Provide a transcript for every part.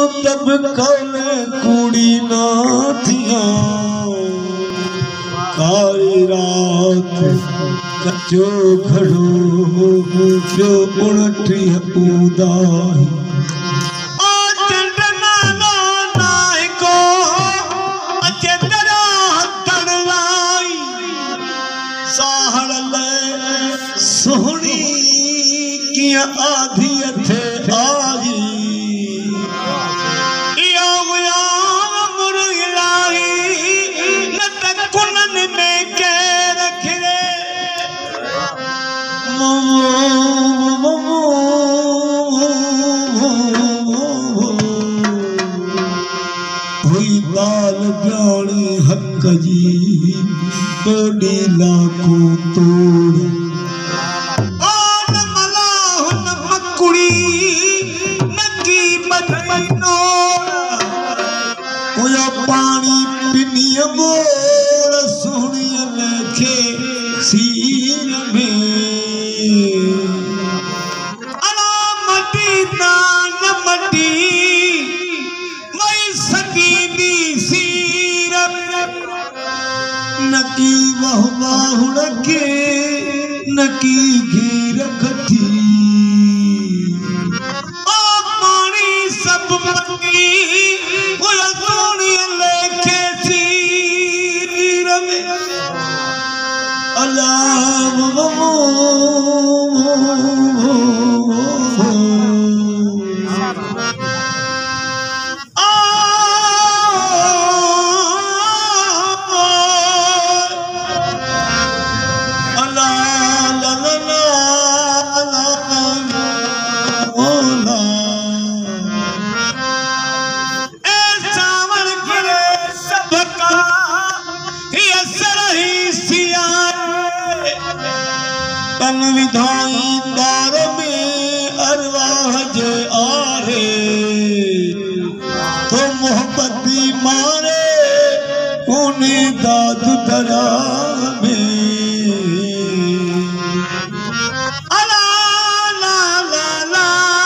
तब कल कुड़ी ना थिया काली रात कचो खड़ो जो उणठी उदाही सोहनी की आधी थे आई कुनन में के रखे हुई दाल ब्याणी हक जी तोड़ी लाखों तोड़ पानी पिनिय बोल सोनिया लेखे सीर में अला मटी नान मटी वही सकीदी सीर नकी वह बाहुड़ के नकी घेर कथी पानी सब मटी तन विधाई दार में अरवाह जे आरे तो मोहब्बती मारे उन्हें दाद दरा में अला ला ला ला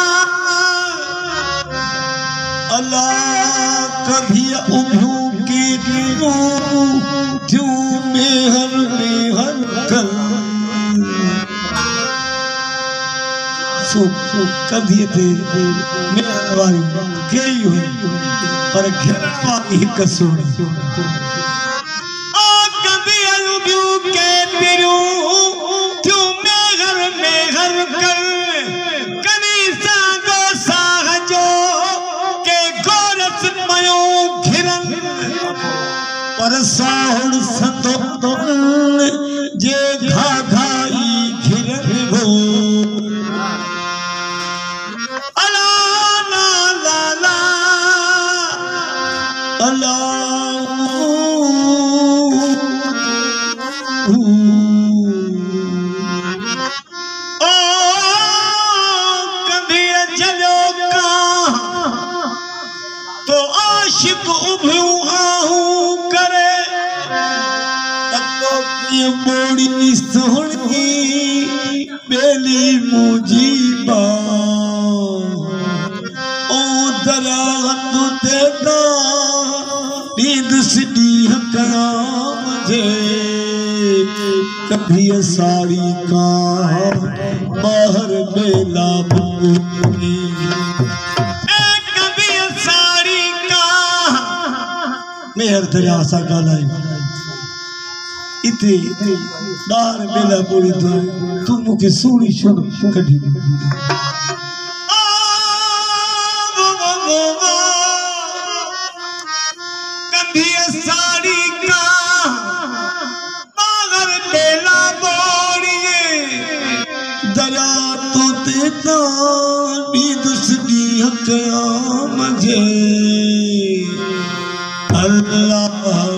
अला कभी उभू के जो मेहर कल कभी थे मेहरबानी गई हुई पर घर पानी कसोड़ी कभी अलूबियों के पिरू तू मेहर कर कनीसा गो साहजो के गोरस मयो घिरन पर साहुड़ सतो जे घा घाई घिरन हो तो आशिक उभ्यू आहू करे तको बोड़ी सोहनी बेली मुजीबा ओ दरागत देता नींद सिटी हकराम जे कभी साड़ी का बाहर बेला बुनी मेहर दरिया सा गालाई इते बार बेला बोली दो तू मुके सोनी छोड़ कढ़ी कभी साड़ी का बाहर बेला बोलिए दरिया तो देता नींद सदी हकया मुझे Allah